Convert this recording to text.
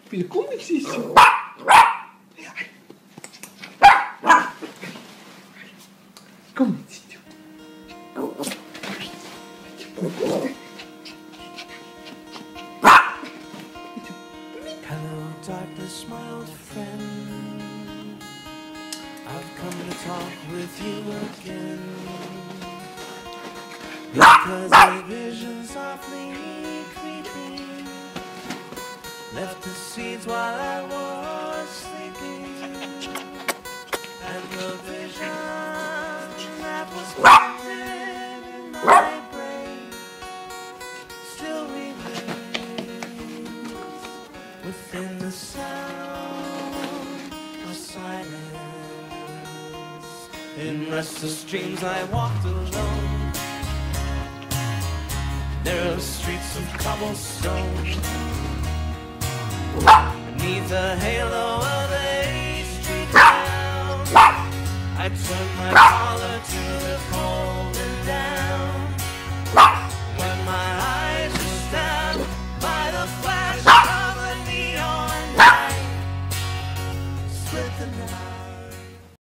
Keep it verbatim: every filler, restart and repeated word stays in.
Pero ¿cómo es eso? ¿Cómo es eso? Hello, darkness, my old friend. I've come to talk with you again. Because a vision softly creeping left the seeds while I was sleeping. And the vision that was planted in my brain still remains within the sound of silence. In restless dreams I walked alone. Narrow streets of cobblestone. Beneath the halo of a street town, I turned my collar to the